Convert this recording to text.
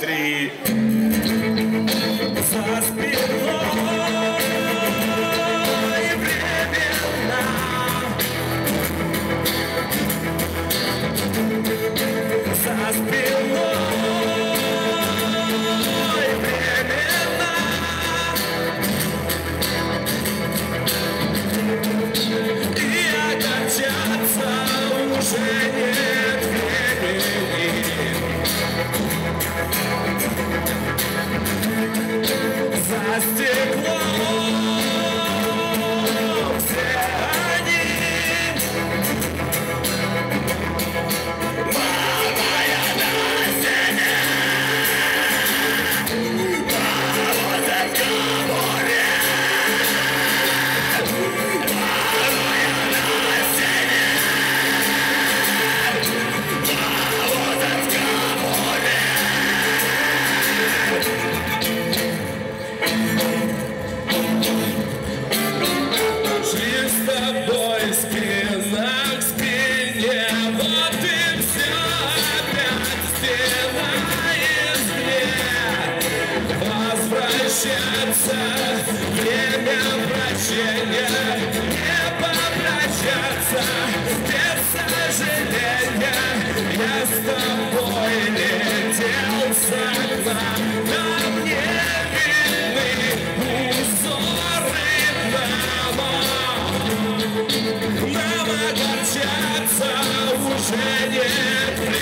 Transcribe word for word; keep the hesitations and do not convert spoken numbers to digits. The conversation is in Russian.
три. За спиной времена, за спиной времена, и огорчаться уже нет времени. За стеклом все они. Мама, я на стене, мама, за море. Мама, я на стене, мама, за море. Шли с тобой спина к спине, вот и все, опять стена извне. Возвращаться, время прощения, не попрощаться без сожаления. Я с тобой летел с окна, на мне видны узоры дома. Нам огорчаться уже нет времени.